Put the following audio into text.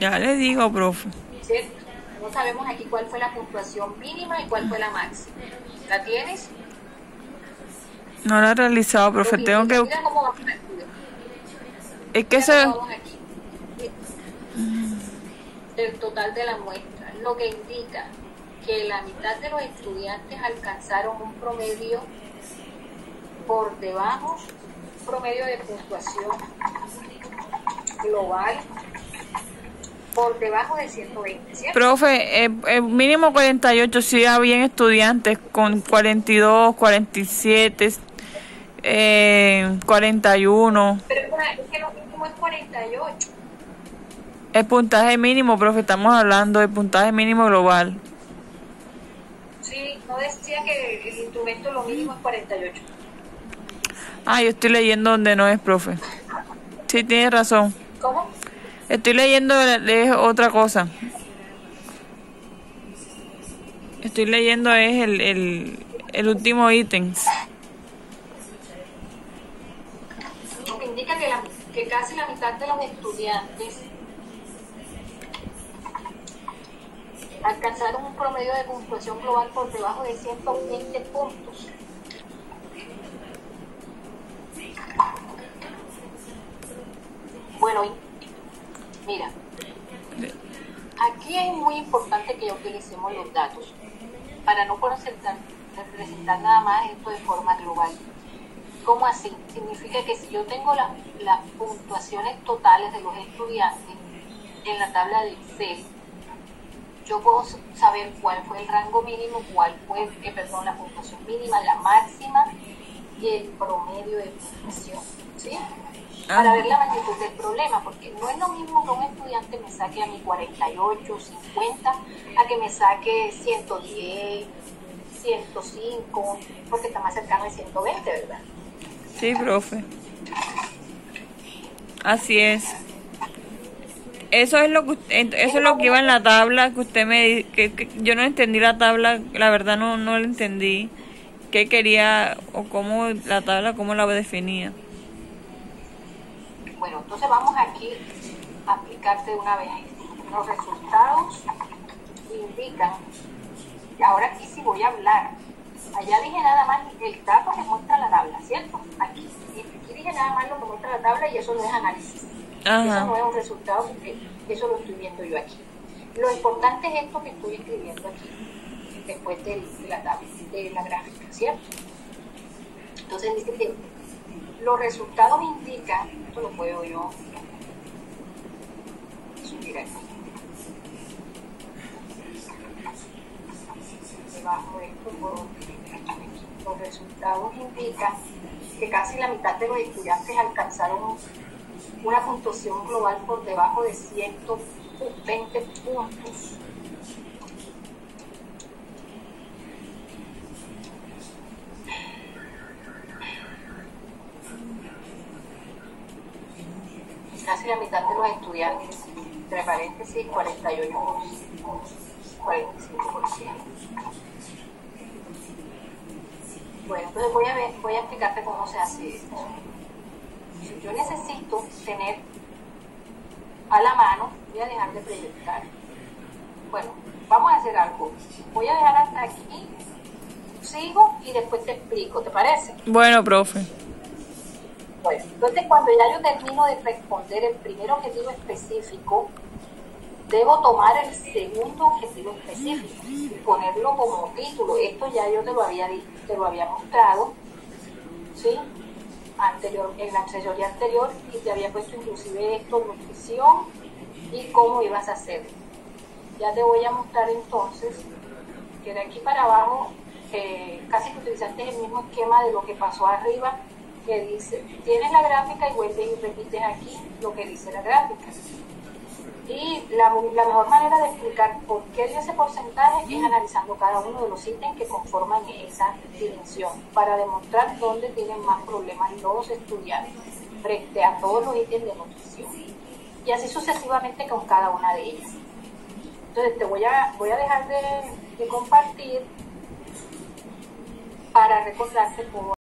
Ya le digo, profe. ¿Cierto? No sabemos aquí cuál fue la puntuación mínima y cuál fue la máxima. ¿La tienes? No la he realizado, profe. Tengo que... Mira cómo vamos aquí. Es que Mira se... cómo vamos aquí. El total de la muestra, lo que indica que la mitad de los estudiantes alcanzaron un promedio por debajo, promedio de puntuación global por debajo de 120, ¿cierto? Profe, mínimo 48, sí habían estudiantes con 42, 47, 41. Pero es que lo mínimo es 48. El puntaje mínimo, profe, estamos hablando del puntaje mínimo global. Sí, no decía que el instrumento lo mínimo es 48. Ah, yo estoy leyendo donde no es, profe. Sí, tiene razón. ¿Cómo? Estoy leyendo es otra cosa. Estoy leyendo es el último ítem. Lo que indica que casi la mitad de los estudiantes alcanzaron un promedio de puntuación global por debajo de 120 puntos. Bueno, mira, aquí es muy importante que utilicemos los datos para no representar nada más esto de forma global. ¿Cómo así? Significa que si yo tengo las puntuaciones totales de los estudiantes en la tabla de Excel, yo puedo saber cuál fue el rango mínimo, cuál fue, la puntuación mínima, la máxima y el promedio de puntuación, ¿sí? Para ver la magnitud del problema, porque no es lo mismo que un estudiante me saque a mi 48, 50, a que me saque 110, 105, porque está más cercano de 120, ¿verdad? Sí, profe. Así es. Eso es lo que iba en la tabla que usted me dijo, que yo no entendí la tabla, la verdad no la entendí. ¿Qué quería o cómo la tabla, cómo la definía? Bueno, entonces vamos aquí a aplicarte una vez. Los resultados indican, y ahora aquí sí voy a hablar. Allá dije nada más el dato que muestra la tabla, ¿cierto? Aquí dije nada más lo que muestra la tabla y eso no es análisis. Ajá. Eso no es un resultado porque eso lo estoy viendo yo aquí. Lo importante es esto que estoy escribiendo aquí, después de la tabla, de la gráfica, ¿cierto? Entonces dice que los resultados indican, esto lo puedo yo subir aquí, debajo de esto, los resultados indican que casi la mitad de los estudiantes alcanzaron una puntuación global por debajo de 120 puntos. Casi la mitad de los estudiantes, entre paréntesis 48%, 45%. Bueno, entonces voy a explicarte cómo se hace esto. Yo necesito tener a la mano, voy a dejar de proyectar. Bueno, vamos a hacer algo. Voy a dejar hasta aquí, sigo y después te explico, ¿te parece? Bueno, profe. Bueno, entonces cuando ya yo termino de responder el primer objetivo específico, debo tomar el segundo objetivo específico y ponerlo como título. Esto ya yo te lo había mostrado, ¿sí? En la asesoría anterior, y te había puesto inclusive esto, nutrición y cómo ibas a hacer. Ya te voy a mostrar entonces que de aquí para abajo casi que utilizaste el mismo esquema de lo que pasó arriba, que dice, tienes la gráfica y vuelves y repites aquí lo que dice la gráfica. Y la mejor manera de explicar por qué dio ese porcentaje es analizando cada uno de los ítems que conforman esa dimensión, para demostrar dónde tienen más problemas los estudiantes frente a todos los ítems de nutrición. Y así sucesivamente con cada una de ellas. Entonces te voy a dejar de compartir para recordarte cómo